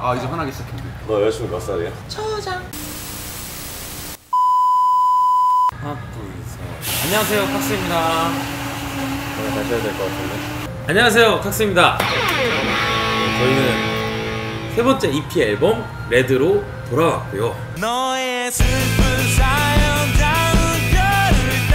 아 이제 화나기 시작했네. 너 여자친구 몇 살이야? 초장. 하나 둘 셋. 안녕하세요 칵스입니다. 다시 해야 될 것 같은데. 안녕하세요 칵스입니다. 저희는 세 번째 EP 앨범 레드로 돌아왔고요. 너의 슬픈 사연 닿은 별을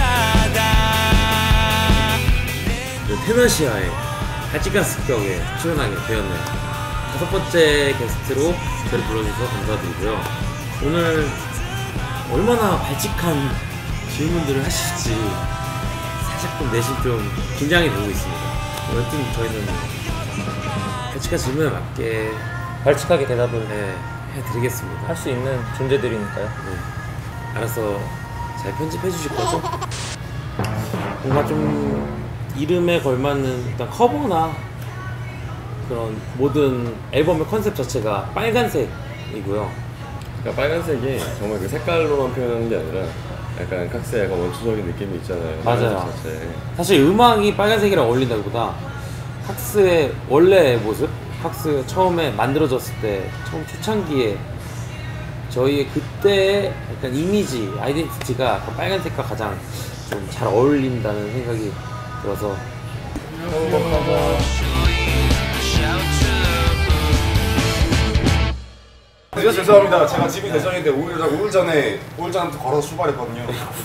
따다 테너시아의 발칙한 습격에 출연하게 되었네요. 다섯 번째 게스트로 저를 불러주셔서 감사드리고요. 오늘 얼마나 발칙한 질문들을 하실지 살짝 좀 내심 좀 긴장이 되고 있습니다. 여튼 저희는 발칙한 질문에 맞게 발칙하게 대답을 해드리겠습니다. 할 수 있는 존재들이니까요. 네. 알아서 잘 편집해 주실 거죠? 뭔가 좀 이름에 걸맞는 일단 커버나 그런 모든 앨범의 컨셉 자체가 빨간색이고요. 그러니까 빨간색이 정말 그 색깔로만 표현하는 게 아니라 약간 칵스의 약간 원초적인 느낌이 있잖아요. 맞아요. 사실 음악이 빨간색이랑 어울린다기보다 칵스의 원래의 모습, 칵스 처음에 만들어졌을 때 처음 초창기에 저희의 그때의 약간 이미지, 아이덴티티가 빨간색과 가장 좀 잘 어울린다는 생각이 들어서 진짜 죄송합니다. 제가 집이 대전인데 우울전부터 걸어서 출발했거든요.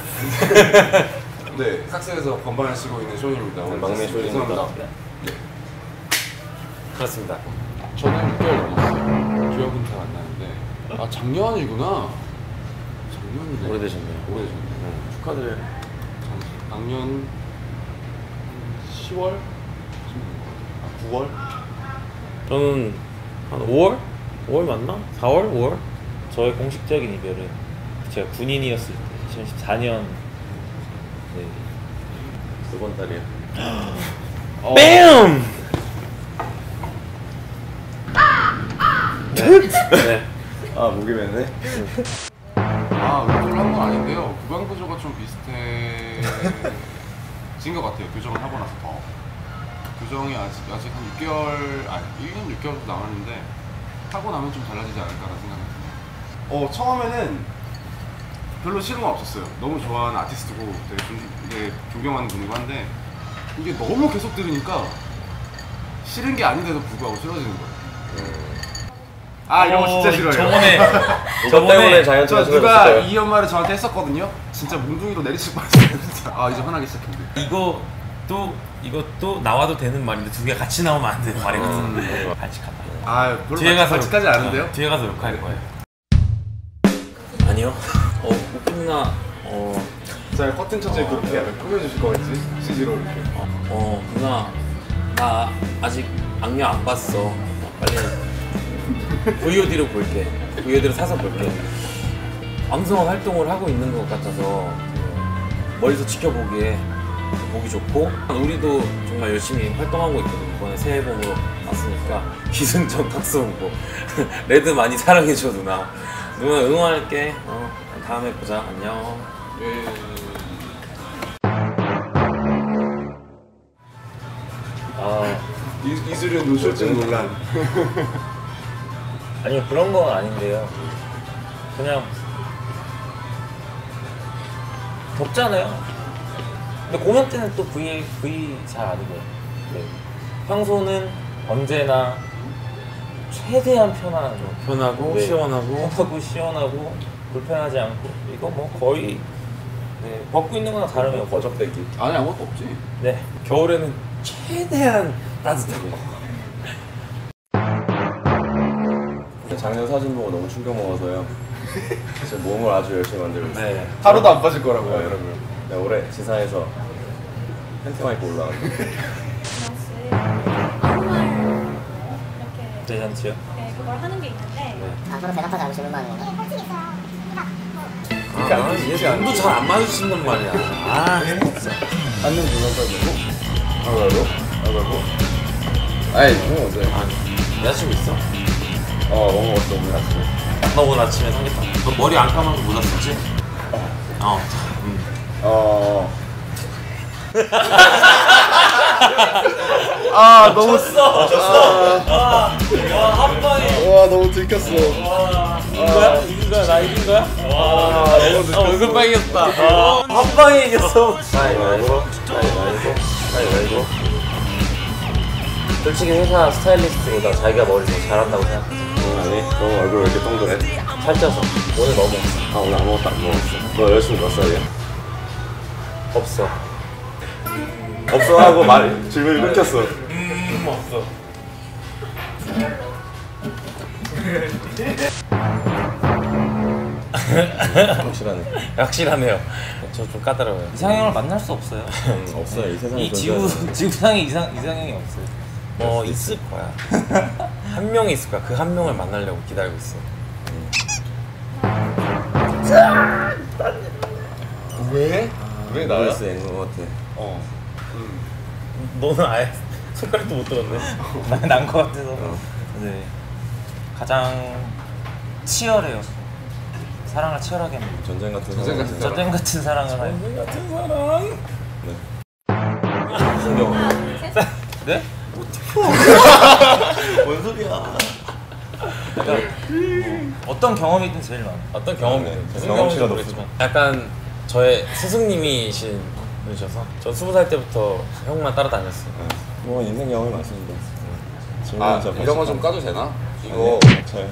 네, 칵스에서 건반을 쓰고 있는 쇼입니다. 막내 쇼입니다. 네. 그렇습니다. 저는 6개월 넘었어요. 기억은 잘 안 나는데 아 작년이구나. 작년이네. 오래되셨네요. 오래되셨네요. 축하드려요. 작년 10월? 아 9월? 저는 한 5월? 5월 맞나? 4월? 5월? 저의 공식적인 이별은 제가 군인이었을 때 2014년 네. 두 번 달이야. 뺨! 네. 아 목이 맸네. 아 의도를 한 건 아닌데요. 구강 구조가 좀 비슷해진 것 같아요. 교정을 하고 나서 더. 교정이 아직 한 6개월, 아니 1년 6개월 남았는데 하고 나면 좀 달라지지 않을까라는 생각이 들어요. 처음에는 별로 싫은 건 없었어요. 너무 좋아하는 아티스트고 되게 존경하는 분이고 한데 이게 너무 계속 들으니까 싫은 게 아닌데도 불구하고 싫어지는 거예요. 아 이런 거 진짜 싫어요. 저번에 저 누가 이 연말에 저한테 했었거든요. 진짜 몽둥이로 내리칠 뻔했어요. 진짜. 아 이제 화나기 시작했네. 이것도 나와도 되는 말인데 두 개 같이 나오면 안 되는 말이거든요. 발칙하다. 아 별로 뒤에 가서 발칙하지 않은데요? 뒤에 가서 욕할 거예요. 아니요. 웃긴나 자 커튼 쳐져 그렇게 약간 꾸며주실 거겠지? CG로 이렇게. 누나 나 아직 악녀 안 봤어. 빨리 VOD로 볼게. VOD로 사서 볼게. 왕성한 활동을 하고 있는 것 같아서 멀리서 지켜보기에 보기 좋고 우리도 정말 열심히 활동하고 있거든요. 이번에 새 앨범으로 왔으니까 기승전 칵스 홍보 레드 많이 사랑해줘 누나. 누나 응원할게. 다음에 보자. 안녕. 이수련 노쇼증 논란. 아니요 그런 건 아닌데요. 그냥 덥잖아요. 근데 공연 때는 또 V 잘 안 입어요. 네. 평소는 언제나 최대한 편하고 네. 시원하고 시원하고 불편하지 않고 이거 뭐 거의 네, 벗고 있는 거나 다름이 없고 버적대기. 아니 아무것도 없지. 네. 겨울에는 최대한 따뜻하고. 작년 사진 보고 너무 충격 먹어서요. 진짜 몸을 아주 열심히 만들고 있어요. 네. 하루도 안 빠질 거라고요, 여러분. 내가 올해 지사에서 팬티만 입고 올라왔는데. 혹시 아무 말 이렇게 대잔치요? 네, 그걸 하는 게 있는데 서로 대답하지 않고 질문만 하는 거야? 얘 눈도 잘 안 마주친단 말이야. 진짜. 안녕 불러서 되고. 아이고. 아이, 형 어제. 여자친구 있어? 먹었어 오늘 아침에. 너 오늘 아침에 삼계탕. 너 머리 안 감아서 못 왔었지? 아 너무 졌어. 한 방에. 와 너무 들켰어. 이긴 거야? 이긴 거야? 나 이긴 거야? 얼굴 빨개졌다. 한 방에 이겼어. 가위바위보. 솔직히 회사 스타일리스트보다 자기가 머리 더 잘한다고 생각해. 아니 너무 얼굴 왜 이렇게 동그래? 살쪄서 오늘 너무 아 오늘 아무것도 안 먹었어. 너 여자친구 몇 살이야? 없어. 없어 하고 말 질문이 끊겼어. 없어. 확실하네. 확실하네요. 저 좀 까다로워요. 이상형을 만날 수 없어요. 없어요 이 세상에 이 지구상에 이상형이 없어요. 뭐 있을 거야. 한 명이 있을 거야. 그 한 명을 만나려고 기다리고 있어. 왜? 왜 나야? 나이스 앵거 같아. 너는 아예 손가락도 못 들었네. 난 것 같아서. 네. 가장 치열해요. 사랑을 치열하게 합니다. 전쟁 같은 전쟁 같은 사람. 전쟁 같은 사랑을 해요. 같은 사랑. 하나, 둘, 셋. 네? 뭔 소리야? 어떤 경험이든 제일 많아. 어떤 경험이든 무슨 경험치가 경험인지 모르겠지만 약간 저의 스승님이신 분이셔서 전 20살 때부터 형만 따라다녔어요. 뭐 인생 경험이 많습니다. 아 질문 이런 거 좀 까도 되나? 이거 저요.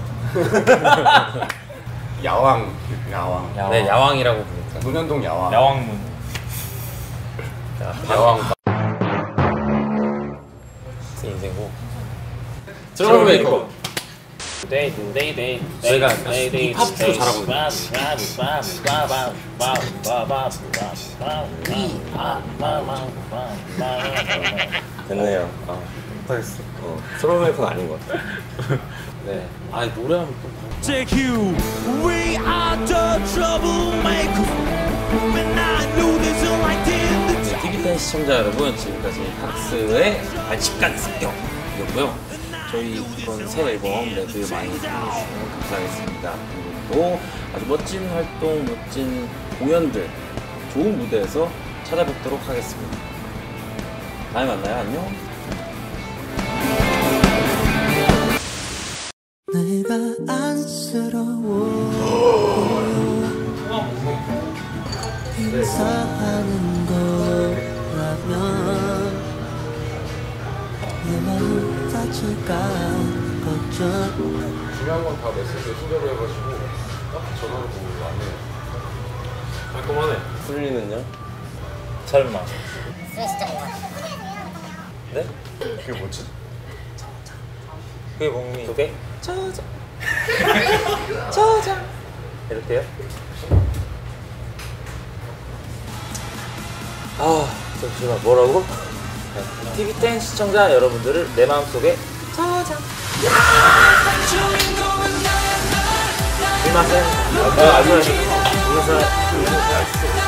야왕. 네, 야왕이라고 부르니까. 논현동 야왕. 야왕문. 야왕. 제 인생고. 트러블 메이커. 저희가 힙합도 잘하거든요. 됐네요. 아, 못하겠어. 트러블메이커는 아닌 것 같아. 네. 아니 노래하면 또 Take you. We are the troublemakers. And I know there's a light in the TV팬 시청자 여러분, 지금까지 팍스의 발칙간 습격이었고요. 저희 이번 새 앨범 레드 많이 사랑해주시면 감사하겠습니다. 그리고 또 아주 멋진 활동, 멋진 공연들, 좋은 무대에서 찾아뵙도록 하겠습니다. 다음에 만나요. 안녕. 내가 안쓰러워 인사하는 거라면 내 마음 다칠까 걱정 중요한 건 다 메시지에 소개로 해가지고 딱 전화로 보고 안 해요. 깔끔하네. 풀리는요? 설마. 술 진짜 이거. 네? 그게 뭐지? 그게 목미. 두 개? 저장. 저장. 이렇게요? 잠시만 뭐라고? TV10 시청자 여러분들을 내 마음속에 저장. 이마센. 안녕하세요.